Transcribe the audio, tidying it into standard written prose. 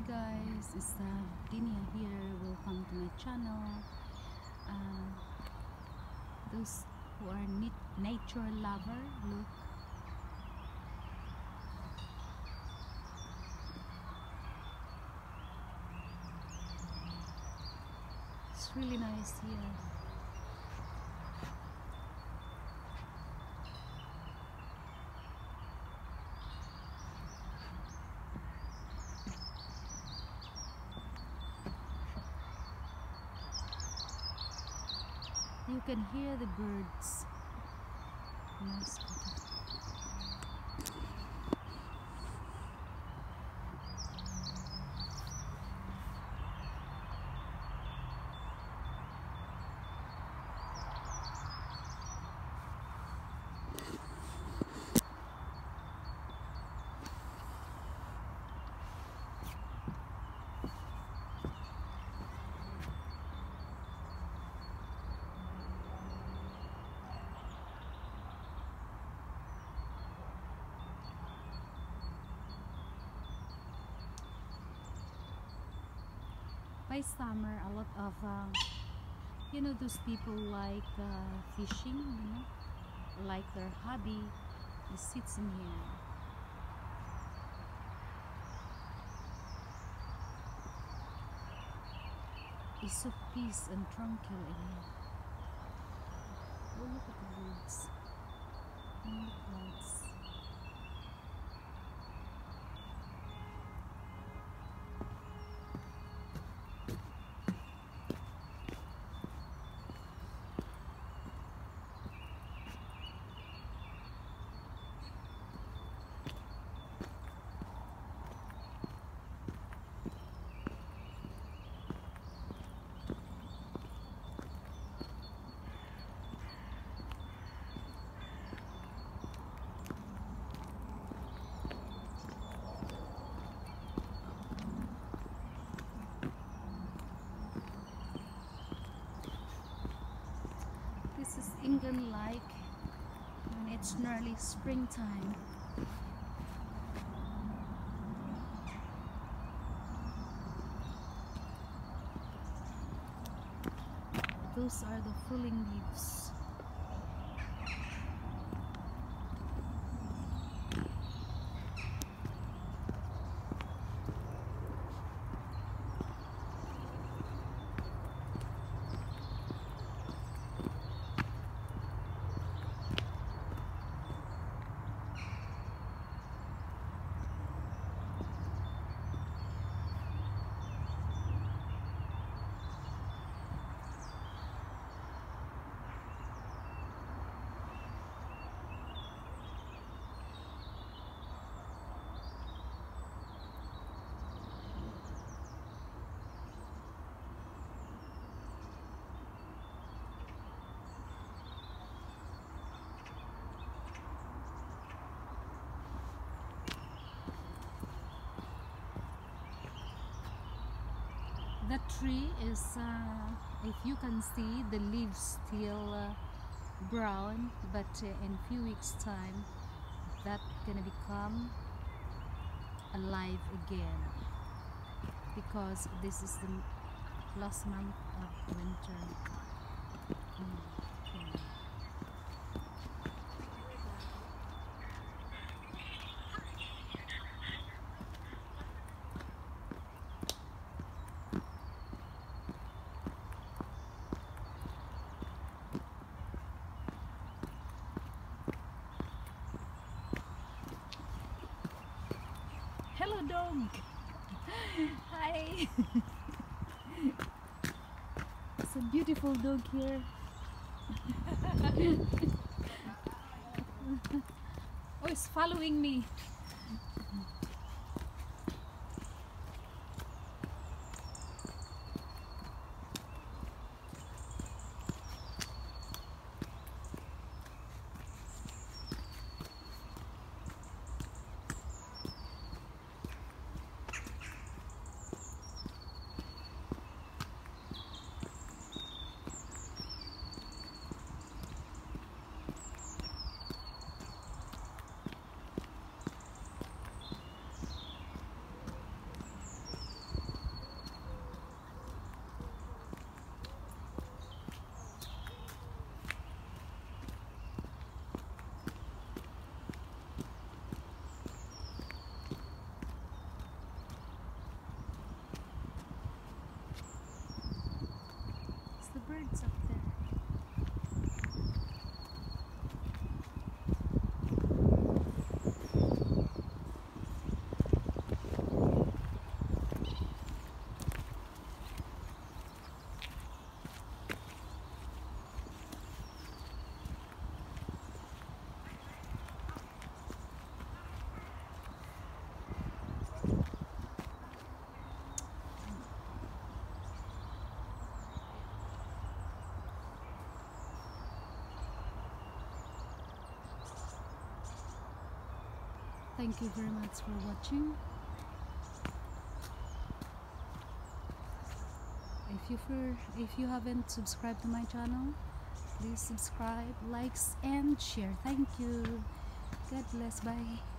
guys, it's Dinia here. Welcome to my channel. Those who are nature lover, look. It's really nice here. You can hear the birds. Nice. By summer, a lot of those people like fishing, like their hobby is sits in here. It's so peace and tranquil in here. Oh, look at the birds and the clouds. This is England like when it's nearly springtime. Those are the falling leaves. The tree is, if you can see, the leaves still brown, but in few weeks time that's gonna become alive again, because this is the last month of winter. Okay. Hello dog! Hi! It's a beautiful dog here. Oh, it's following me. birds up there. Thank you very much for watching. If you haven't subscribed to my channel, please subscribe, likes and share. Thank you. God bless. Bye.